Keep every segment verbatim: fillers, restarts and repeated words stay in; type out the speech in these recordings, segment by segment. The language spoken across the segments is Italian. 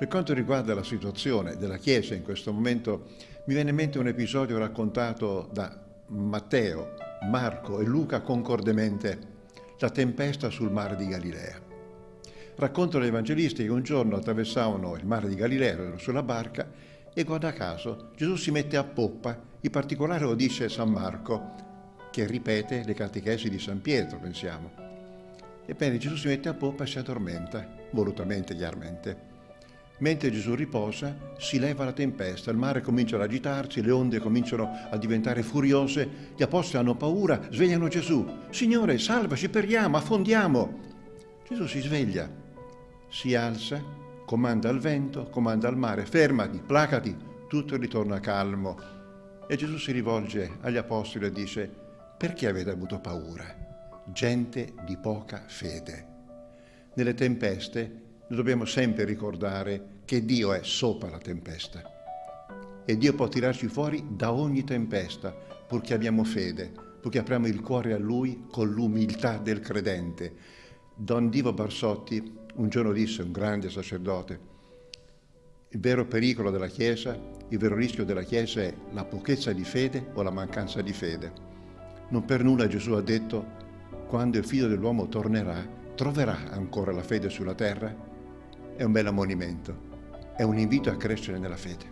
Per quanto riguarda la situazione della Chiesa in questo momento, mi viene in mente un episodio raccontato da Matteo, Marco e Luca concordemente, la tempesta sul mare di Galilea. Raccontano gli evangelisti che un giorno attraversavano il mare di Galilea, erano sulla barca, e guarda caso Gesù si mette a poppa. In particolare lo dice San Marco, che ripete le catechesi di San Pietro, pensiamo. Ebbene, Gesù si mette a poppa e si addormenta, volutamente, chiaramente. Mentre Gesù riposa, si leva la tempesta, il mare comincia ad agitarsi, le onde cominciano a diventare furiose, gli apostoli hanno paura, svegliano Gesù. Signore, salvaci, perdiamo, affondiamo. Gesù si sveglia, si alza, comanda al vento, comanda al mare, fermati, placati, tutto ritorna calmo. E Gesù si rivolge agli apostoli e dice: perché avete avuto paura? Gente di poca fede. Nelle tempeste dobbiamo sempre ricordare che Dio è sopra la tempesta e Dio può tirarci fuori da ogni tempesta purché abbiamo fede, purché apriamo il cuore a Lui con l'umiltà del credente. Don Divo Barsotti un giorno disse, un grande sacerdote: il vero pericolo della Chiesa, il vero rischio della Chiesa è la pochezza di fede o la mancanza di fede. Non per nulla Gesù ha detto: quando il Figlio dell'uomo tornerà, troverà ancora la fede sulla terra? È un bel ammonimento, è un invito a crescere nella fede.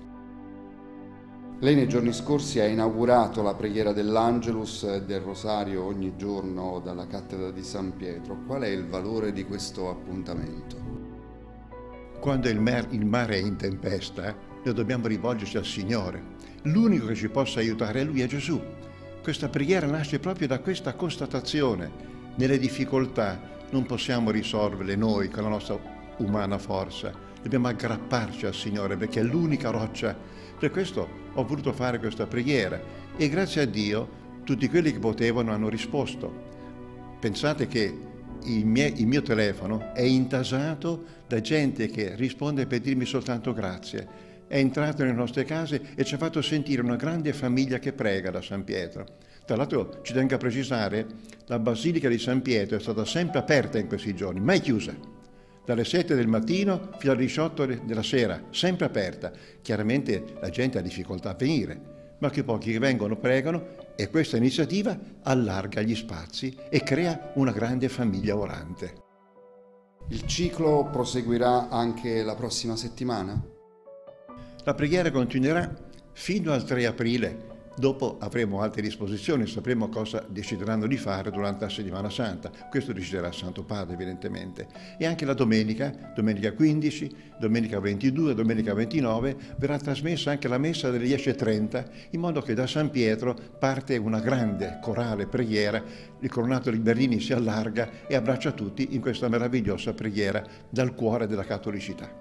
Lei nei giorni scorsi ha inaugurato la preghiera dell'Angelus e del Rosario ogni giorno dalla cattedra di San Pietro. Qual è il valore di questo appuntamento? Quando il, mar, il mare è in tempesta, noi dobbiamo rivolgerci al Signore. L'unico che ci possa aiutare è Lui, è Gesù. Questa preghiera nasce proprio da questa constatazione. Nelle difficoltà non possiamo risolverle noi con la nostra umana forza, dobbiamo aggrapparci al Signore perché è l'unica roccia. Per questo ho voluto fare questa preghiera e grazie a Dio tutti quelli che potevano hanno risposto. Pensate che il mio, il mio telefono è intasato da gente che risponde per dirmi soltanto grazie. È entrato nelle nostre case e ci ha fatto sentire una grande famiglia che prega da San Pietro. Tra l'altro ci tengo a precisare, la Basilica di San Pietro è stata sempre aperta in questi giorni, mai chiusa. Dalle sette del mattino fino alle diciotto della sera, sempre aperta. Chiaramente la gente ha difficoltà a venire, ma che pochi che vengono pregano e questa iniziativa allarga gli spazi e crea una grande famiglia orante. Il ciclo proseguirà anche la prossima settimana? La preghiera continuerà fino al tre aprile. Dopo avremo altre disposizioni, sapremo cosa decideranno di fare durante la settimana santa. Questo deciderà il Santo Padre, evidentemente. E anche la domenica, domenica quindici, domenica ventidue, domenica ventinove, verrà trasmessa anche la messa delle dieci e trenta, in modo che da San Pietro parte una grande corale preghiera. Il coronato di Bernini si allarga e abbraccia tutti in questa meravigliosa preghiera dal cuore della cattolicità.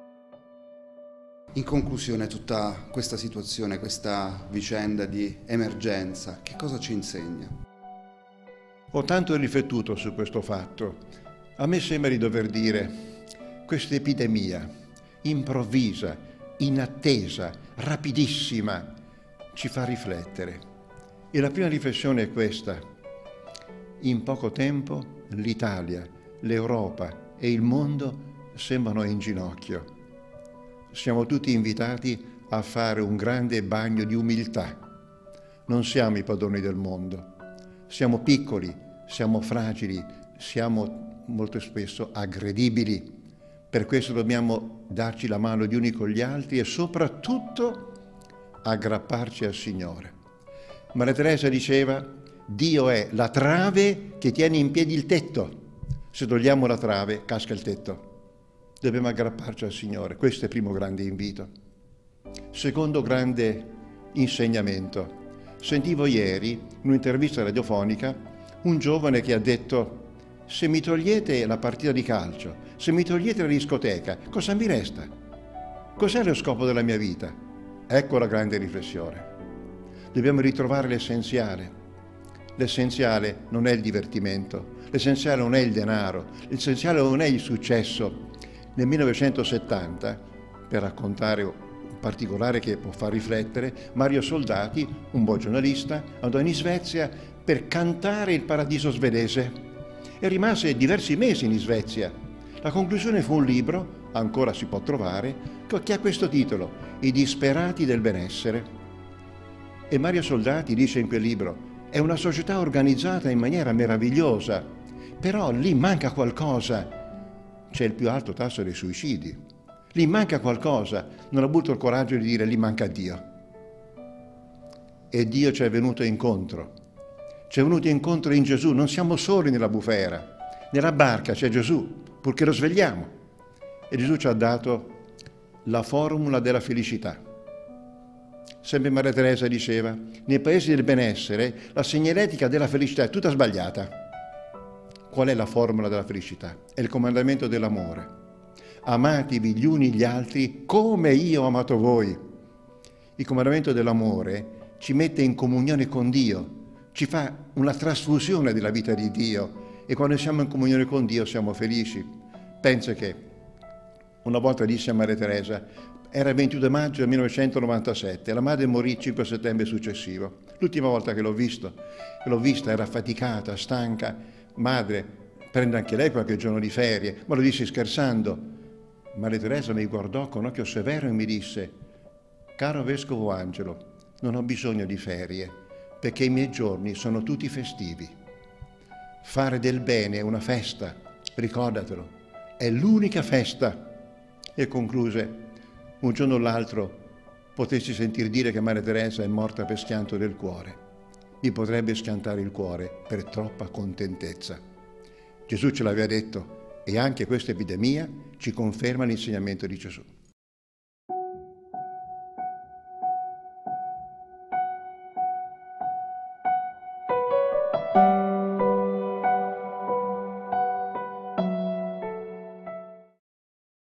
In conclusione, tutta questa situazione, questa vicenda di emergenza, che cosa ci insegna? Ho tanto riflettuto su questo fatto. A me sembra di dover dire, questa epidemia improvvisa, inattesa, rapidissima, ci fa riflettere. E la prima riflessione è questa. In poco tempo l'Italia, l'Europa e il mondo sembrano in ginocchio. Siamo tutti invitati a fare un grande bagno di umiltà. Non siamo i padroni del mondo. Siamo piccoli, siamo fragili, siamo molto spesso aggredibili. Per questo dobbiamo darci la mano gli uni con gli altri e soprattutto aggrapparci al Signore. Maria Teresa diceva: Dio è la trave che tiene in piedi il tetto. Se togliamo la trave, casca il tetto. Dobbiamo aggrapparci al Signore. Questo è il primo grande invito. Secondo grande insegnamento. Sentivo ieri, in un'intervista radiofonica, un giovane che ha detto: se mi togliete la partita di calcio, se mi togliete la discoteca, cosa mi resta? Cos'è lo scopo della mia vita? Ecco la grande riflessione. Dobbiamo ritrovare l'essenziale. L'essenziale non è il divertimento, l'essenziale non è il denaro, l'essenziale non è il successo. Nel millenovecentosettanta, per raccontare un particolare che può far riflettere, Mario Soldati, un buon giornalista, andò in Svezia per cantare il paradiso svedese e rimase diversi mesi in Svezia. La conclusione fu un libro, ancora si può trovare, che ha questo titolo, I disperati del benessere. E Mario Soldati dice in quel libro, è una società organizzata in maniera meravigliosa, però lì manca qualcosa. C'è il più alto tasso dei suicidi. Lì manca qualcosa. Non ha avuto il coraggio di dire lì manca Dio. E Dio ci è venuto incontro. Ci è venuto incontro in Gesù. Non siamo soli nella bufera. Nella barca c'è Gesù, purché lo svegliamo. E Gesù ci ha dato la formula della felicità. Sempre Maria Teresa diceva, nei paesi del benessere la segnaletica della felicità è tutta sbagliata. Qual è la formula della felicità? È il comandamento dell'amore. Amatevi gli uni gli altri come io ho amato voi. Il comandamento dell'amore ci mette in comunione con Dio, ci fa una trasfusione della vita di Dio e quando siamo in comunione con Dio siamo felici. Pensa che una volta disse a Maria Teresa, era il ventidue maggio del millenovecentonovantasette, la madre morì il cinque settembre successivo. L'ultima volta che l'ho visto, che l'ho vista era affaticata, stanca. Madre, prende anche lei qualche giorno di ferie, ma lo disse scherzando. Maria Teresa mi guardò con occhio severo e mi disse, caro Vescovo Angelo, non ho bisogno di ferie, perché i miei giorni sono tutti festivi. Fare del bene è una festa, ricordatelo, è l'unica festa. E concluse, un giorno o l'altro potessi sentir dire che Maria Teresa è morta per schianto del cuore. Mi potrebbe schiantare il cuore per troppa contentezza. Gesù ce l'aveva detto e anche questa epidemia ci conferma l'insegnamento di Gesù.